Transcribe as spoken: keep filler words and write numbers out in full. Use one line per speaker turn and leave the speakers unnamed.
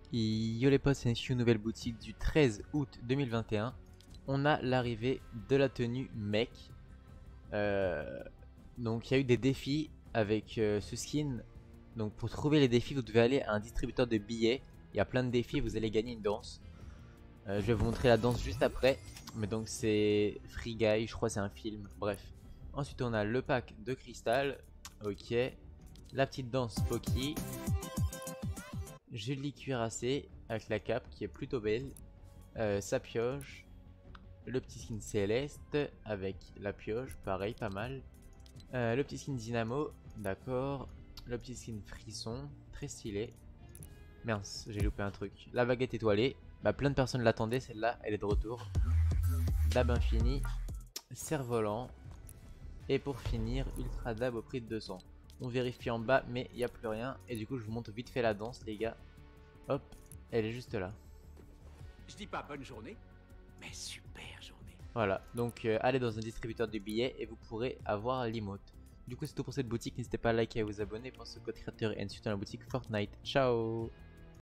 Yo les potes, c'est une nouvelle boutique du treize août deux mille vingt et un. On a l'arrivée de la tenue mec. Euh, donc il y a eu des défis avec euh, ce skin. Donc pour trouver les défis, vous devez aller à un distributeur de billets. Il y a plein de défis, vous allez gagner une danse. Euh, je vais vous montrer la danse juste après. Mais donc c'est Free Guy, je crois c'est un film, bref. Ensuite on a le pack de cristal. Ok. La petite danse Poki. Julie cuirassé avec la cape qui est plutôt belle. Euh, sa pioche. Le petit skin céleste avec la pioche, pareil, pas mal. Euh, le petit skin dynamo, d'accord. Le petit skin frisson, très stylé. Mince, j'ai loupé un truc. La baguette étoilée, bah, plein de personnes l'attendaient, celle-là, elle est de retour. Dab infini, cerf-volant. Et pour finir, ultra dab au prix de deux cents. On vérifie en bas, mais il n'y a plus rien. Et du coup, je vous montre vite fait la danse, les gars. Hop, elle est juste là.
Je dis pas bonne journée, mais super journée.
Voilà, donc euh, allez dans un distributeur de billets et vous pourrez avoir l'emote. Du coup, c'est tout pour cette boutique. N'hésitez pas à liker et à vous abonner. Pensez au code créateur et ensuite dans la boutique Fortnite. Ciao!